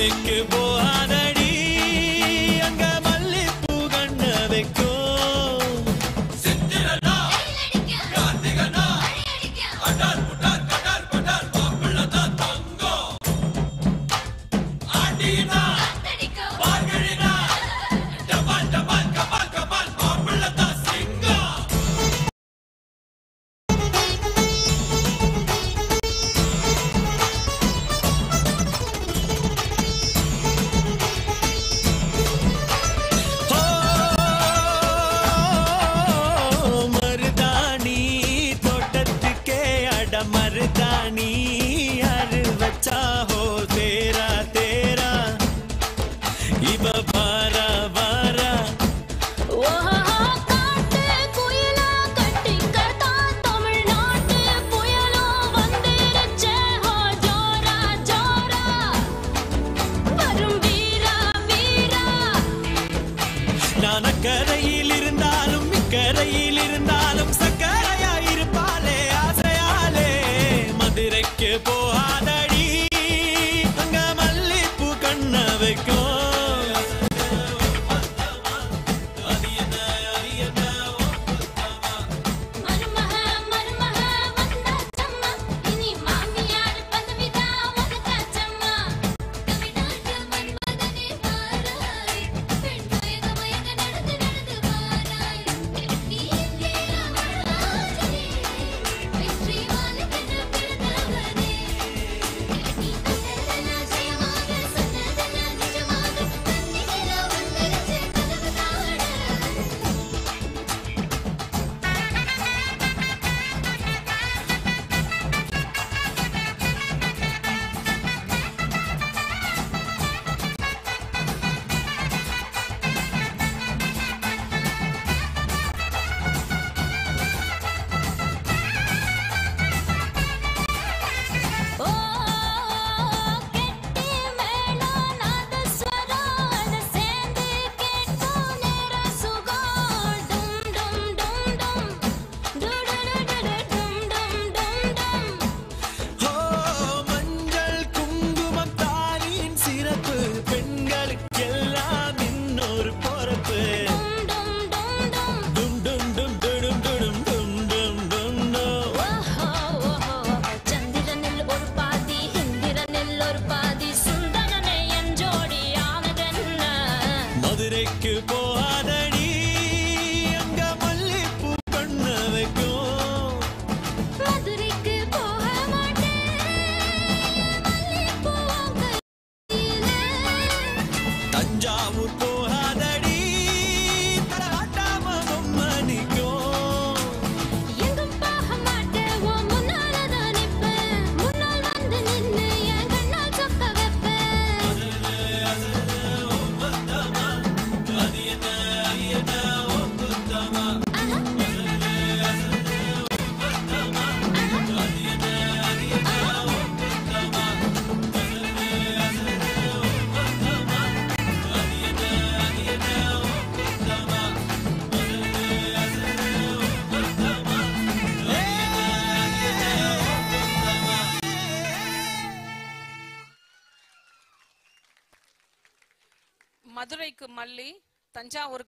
மதுரைக்கு போகாதடி அங்க மல்லிப்பூ கண்ண வைக்கும் मर्दानी हर बच्चा हो तेरा तेरा इब बारा बारा காட்டு குயிலா கட்டி கர்த்தா தமிழ்நாட்டு புயலோ வந்திருச்சே ஹோ ஜோரா ஜோரா வரும் வீரா வீரா நான் அக்கரையில் இருந்தாலும் இக்கரையில் இருந்தாலும் சக்கரையா இருப்பாளே ஆசையாலே மதுரைக்கு போகாதடி அங்க மல்லிப்பூ கண்ண வைக்கும் மதுரைக்கு போகாதடி அங்க மல்லிப்பூ கண்ண வைக்கும் மதுரைக்கு போக மாட்டேன் மல்லிப்பூ கையிலே தஞ்சாவூர் போகாதடி தராட்டாம பொம்மணிக்கும் எங்கும் போக மாட்டேன் உன் முன்னாலதான் நிப்பேன் முன்னால் வந்து நின்னு என் கண்ணால் சொக்க வைப்பேன் மதுரைக்கு மல்லி, தஞ்சாவூர்